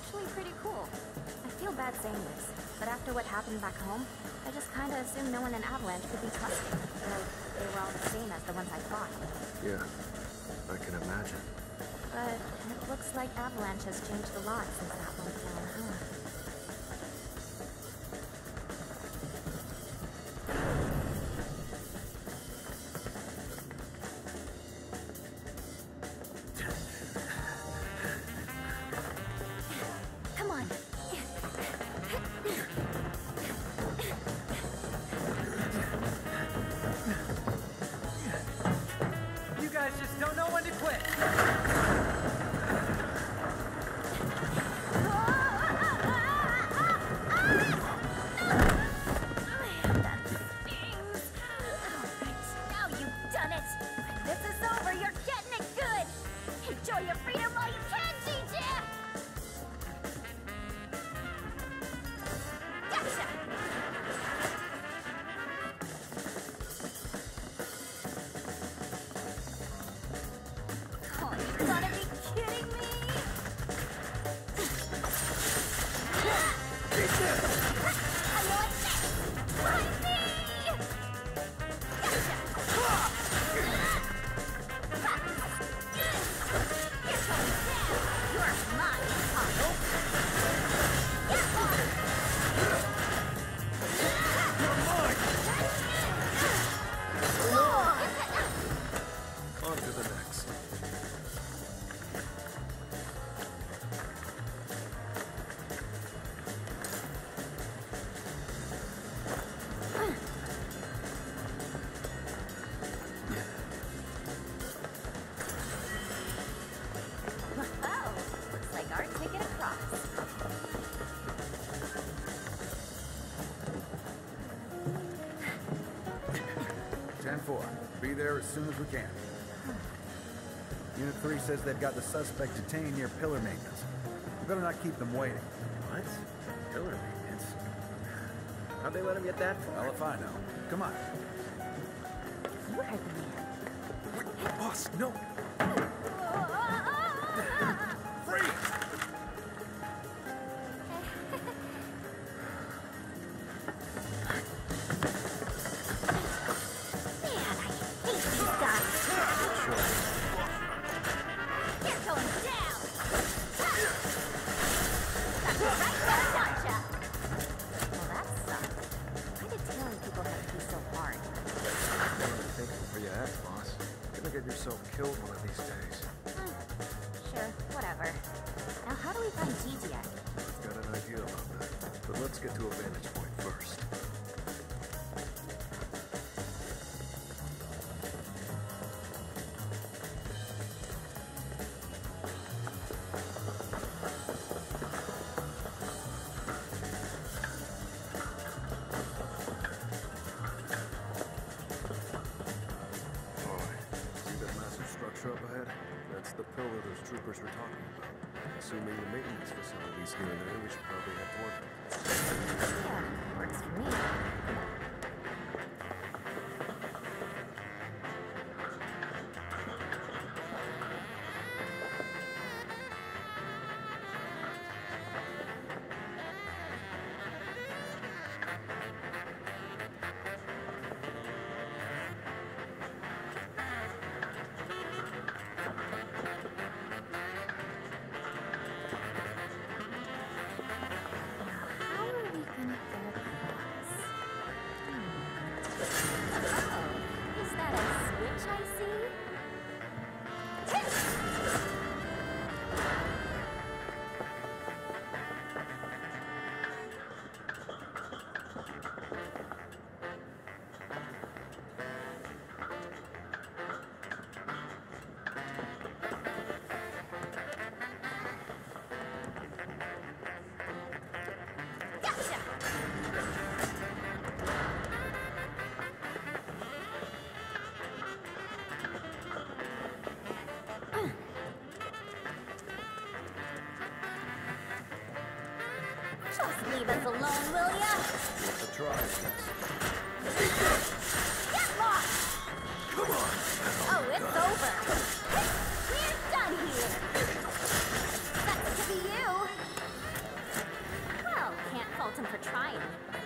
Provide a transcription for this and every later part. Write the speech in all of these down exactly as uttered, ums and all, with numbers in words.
actually pretty cool. I feel bad saying this, but after what happened back home, I just kinda assumed no one in Avalanche could be trusted. Like, they were all the same as the ones I fought. Yeah, I can imagine. But it looks like Avalanche has changed a lot since that went down, huh? Be there as soon as we can. Unit three says they've got the suspect detained near pillar maintenance. We better not keep them waiting. What? Pillar maintenance? How'd they let him get that far? Well, if I know. Come on. You heard the man. Wait, boss, no! Freeze! Killed one of these days. Hmm. Sure, whatever. Now, how do we find Zhijie? I've got an idea about that, but let's get to a vantage point first. Up ahead, that's the pillar those troopers were talking about. Assuming the maintenance facility's near there, we should probably head toward them. Yeah, works for me. Leave us alone, will ya? Worth a try, Get lost! Come on! Oh, it's over. We're done here. Sucks to be you. him for trying.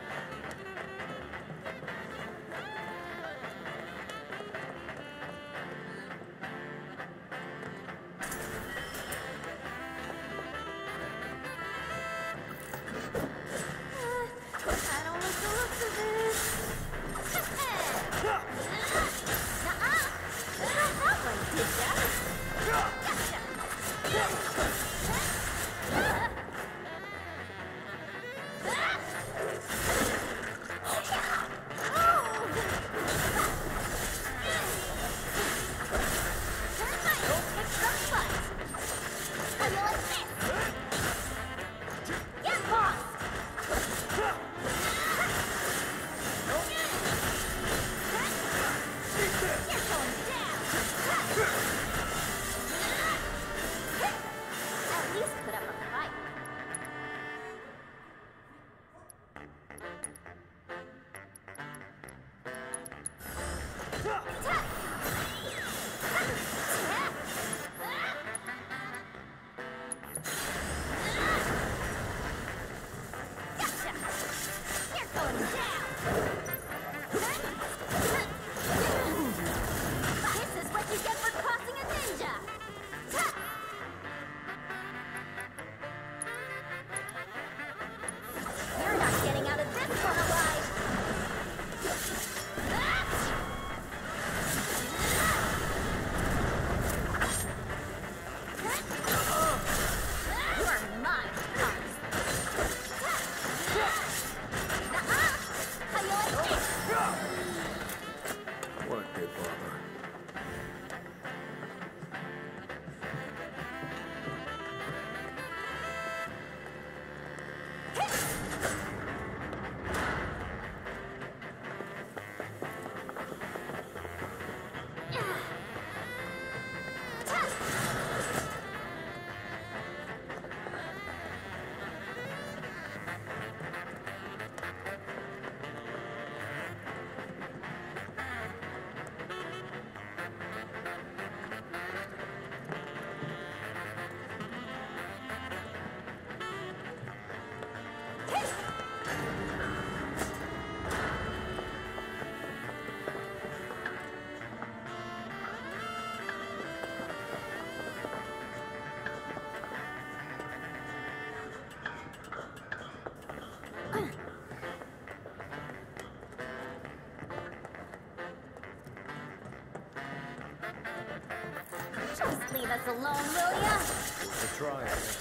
Just leave us alone, will ya? We'll try, I guess.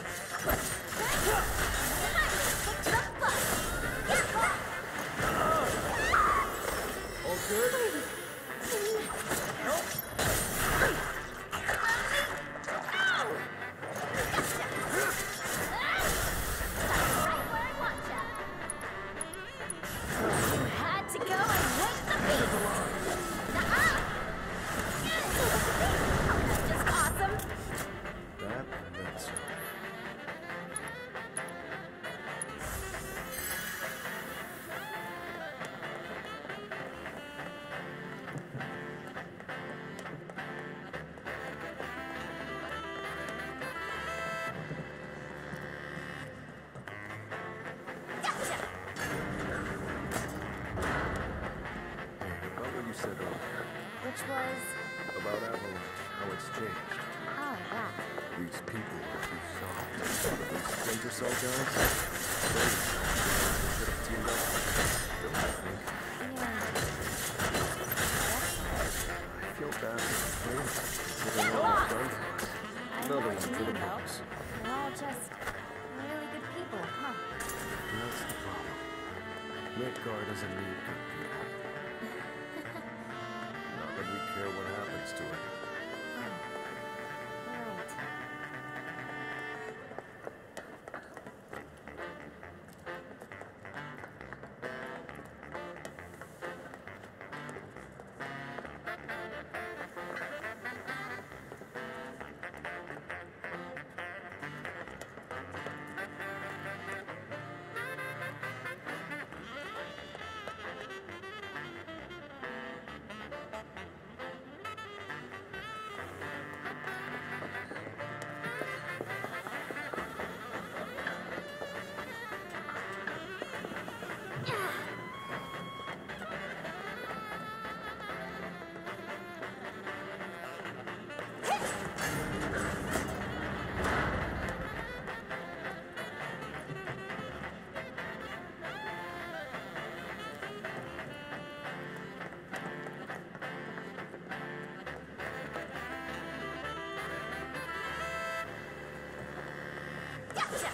All good? Nope. You had to go and wake the beast. Just awesome. That and then some. About what you said earlier. Which was... About Avalanche, how it's changed. Oh, that. These people are too soft. These Splinter Cell guys? They should have teamed up. Don't you think? Yeah. I feel bad for the players, considering all they've done for us. I Another know one what for you the mean, though. books. They're all just really good people, huh? That's the problem. Midgar doesn't need good people. Not that we care what happens to it. Right. Gotcha!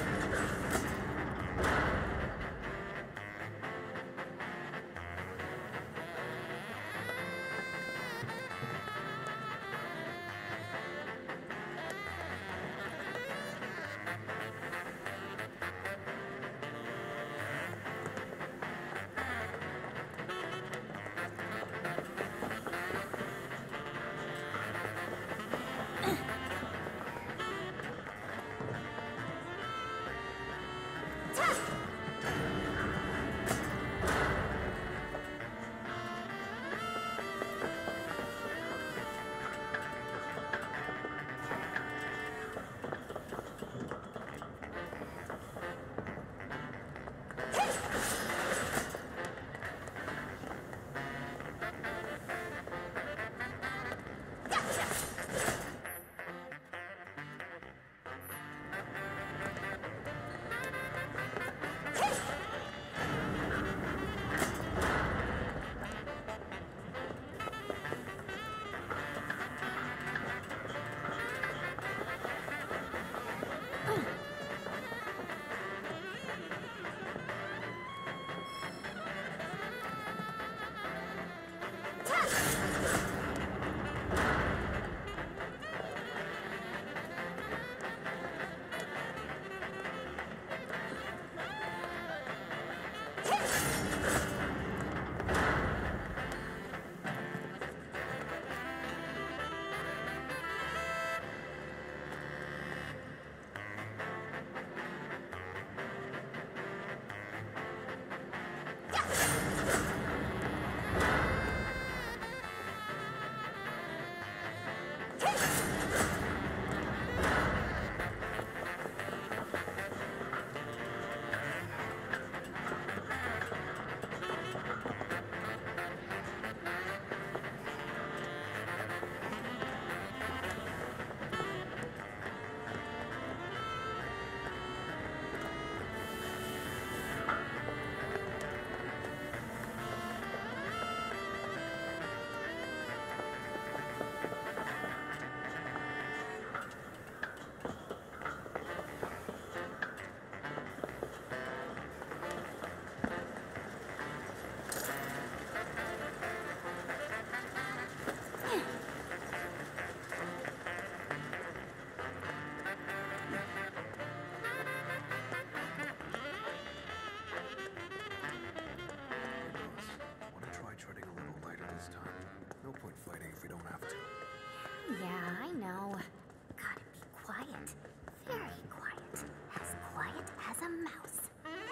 Yeah, I know. Gotta be quiet. Very quiet. As quiet as a mouse.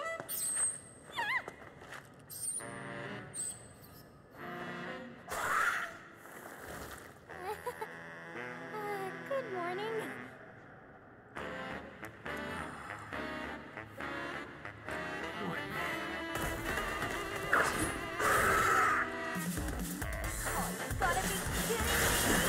uh, good morning. Oh, you gotta be kidding me!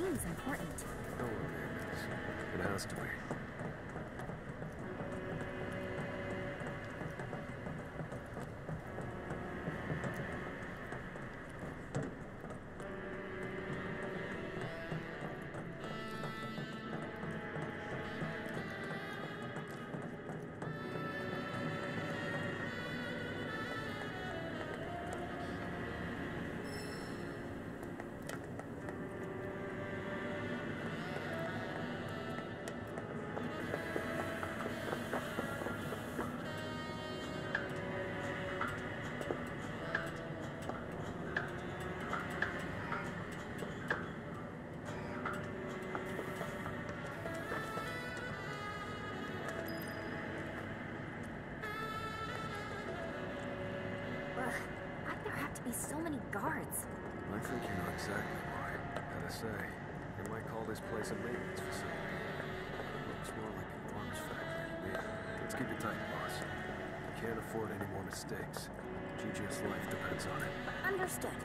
seems important. Pillar maintenance. It has to be. Why'd there have to be so many guards? I think you know exactly why. Gotta say, you might call this place a maintenance facility. It looks more like an arms factory to me. Let's keep it tight, boss. We can't afford any more mistakes. Zhijie's life depends on it. Understood.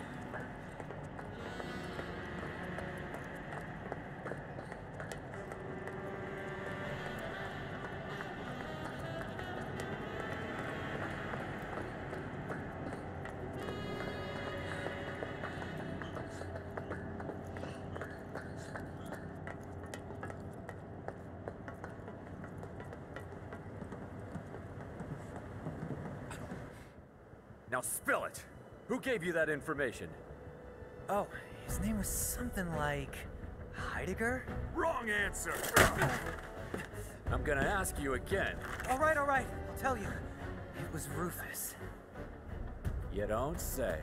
Now spill it! Who gave you that information? Oh, his name was something like... Heidegger? Wrong answer! I'm gonna ask you again. All right, all right, I'll tell you. It was Rufus. You don't say.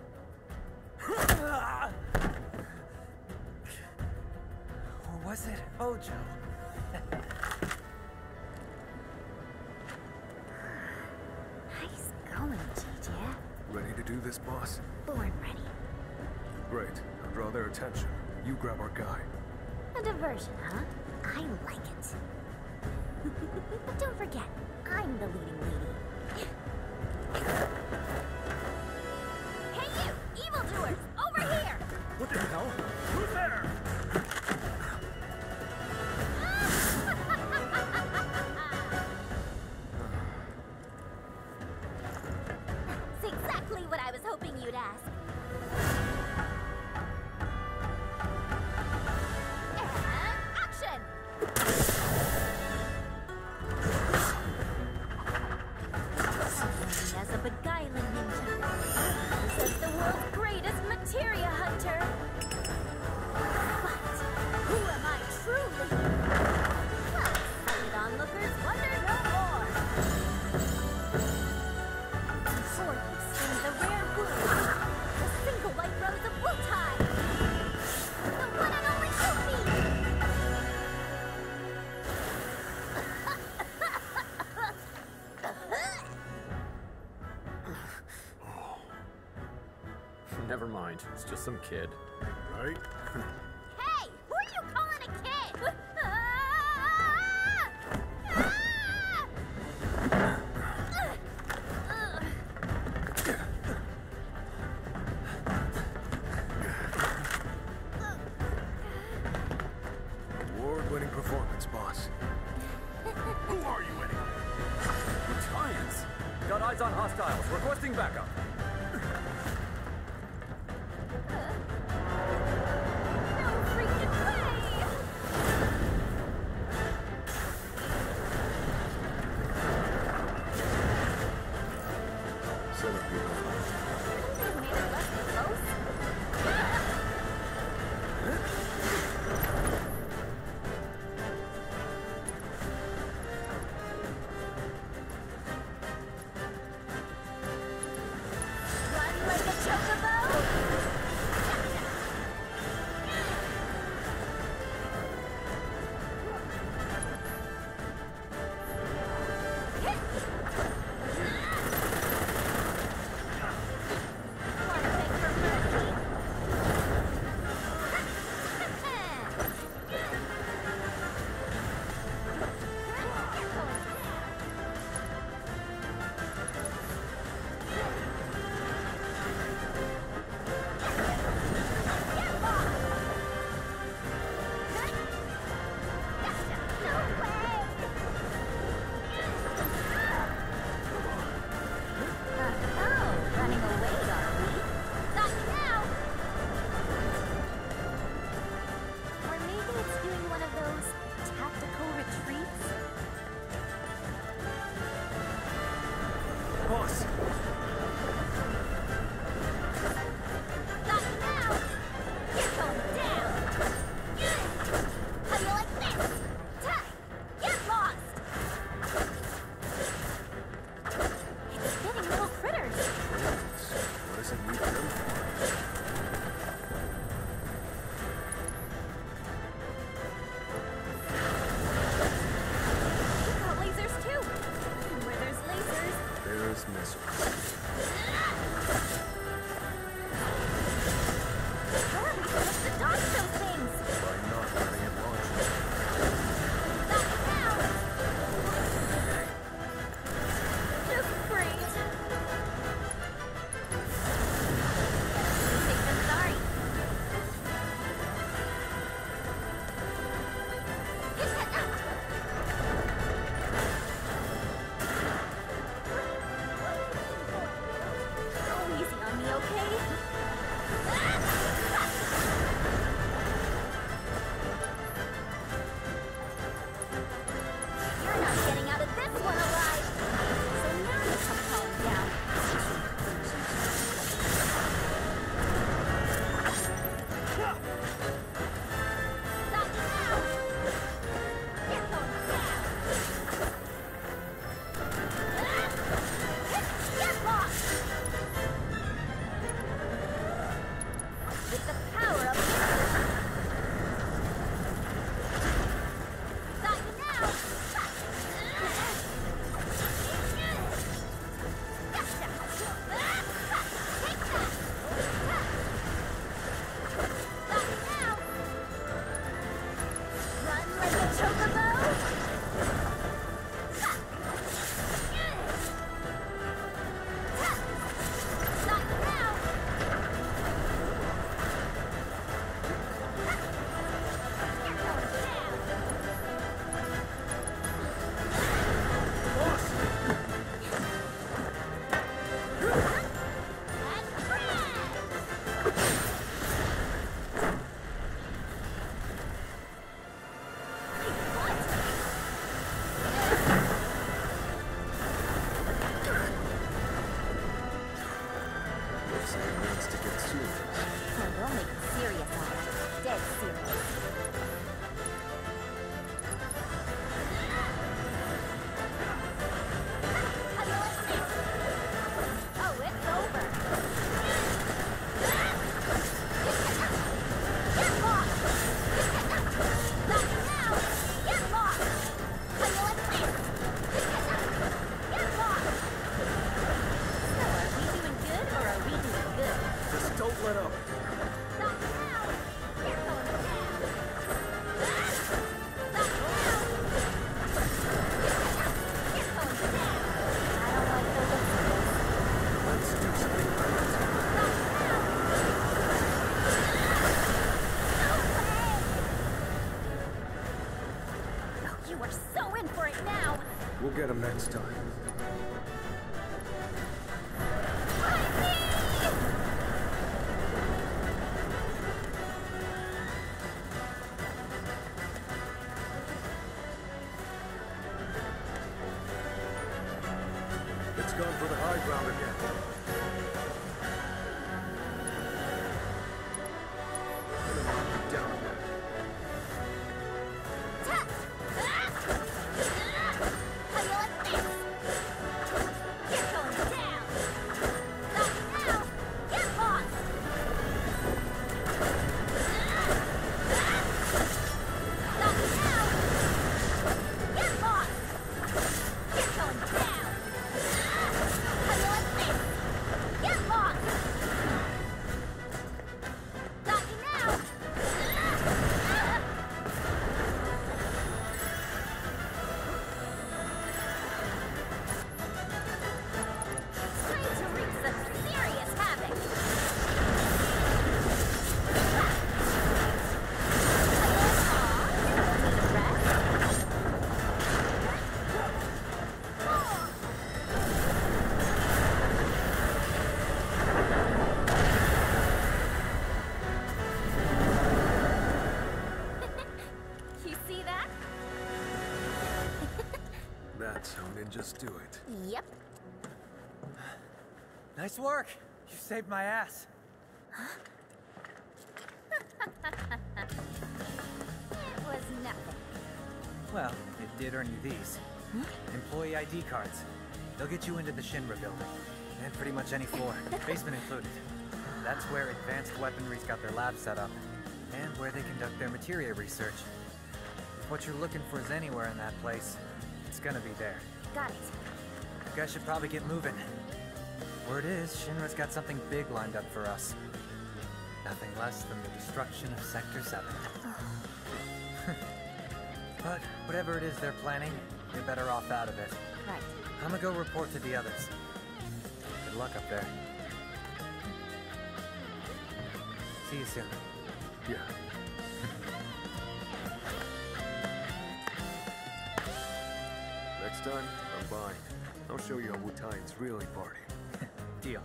Or was it Hojo? Nice going, Zhijie. Ready to do this, boss? Born ready. Great. I'll draw their attention. You grab our guy. A diversion, huh? I like it. But don't forget, I'm the leading lady. Hey you, evildoers! Over here! What the hell? Who's there? That's exactly what I was hoping you'd ask. And action! Known as a beguiling ninja. This is the world's greatest materia hunter. But who am I truly? Well, sighted onlookers wonder no more. Before you stand the rare wound, the single white rose of Wutai. The one and only Yuffie. Never mind, it's just some kid. Right? Hey, who are you calling a kid? Award-winning performance, boss. Who are you anyway? Giants! Got eyes on hostiles, requesting backup. No freaking way! Centipede. Couldn't have made it less close. Run like a chocobo. Oh, it's over. Get lost! Not now! Get lost! How do you like this? Get lost! So, are we doing good or are we doing good? Just don't let up. Not now! You're going down! Not now! You're going down! I don't like the looks of this. Let's do something about it. Oh, you are so in for it now! We'll get him next time. It's gone for the high ground again. Gonna knock you down again. How do you like this? You're going down! Not now! Get lost! Not now! Get lost! You're going down! How do you like this? Get lost! Not now! Time to wreak some serious havoc! You see that? That's how ninjas do it. Yep. Nice work. You saved my ass. It was nothing. Well, it did earn you these. Employee I D cards. They'll get you into the Shinra building. And pretty much any floor, basement included. That's where advanced weaponry's got their lab set up. And where they conduct their materia research. If what you're looking for is anywhere in that place, it's gonna be there. Got it. You guys should probably get moving. Word is, Shinra's got something big lined up for us. Nothing less than the destruction of Sector seven. But whatever it is they're planning, you're better off out of it. Right. I'm gonna go report to the others. Good luck up there. See you soon. Yeah. Next time, I'm buying. I'll show you how Wutaians really party. Deal.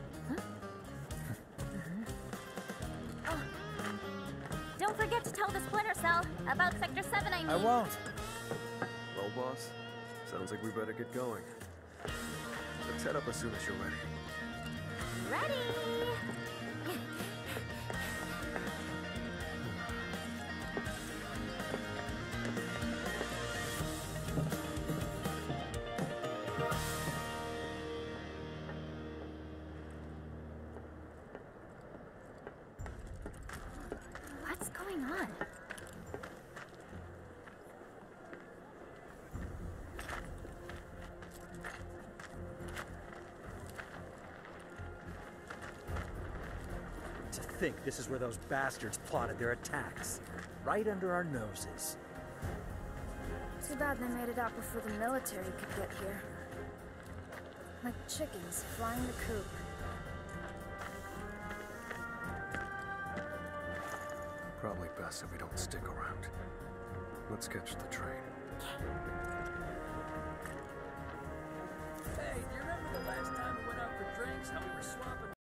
Don't forget to tell the Splinter Cell about Sector seven, I mean. I won't. Well, boss, sounds like we better get going. Let's head up as soon as you're ready. Ready! What's going on? To think this is where those bastards plotted their attacks. Right under our noses. Too bad they made it out before the military could get here. Like chickens flying the coop. Probably best if we don't stick around. Let's catch the train. Hey, do you remember the last time we went out for drinks? How we were swapping